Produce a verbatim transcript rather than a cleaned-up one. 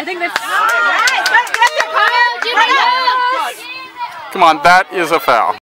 I think that's... Come on, that is a foul.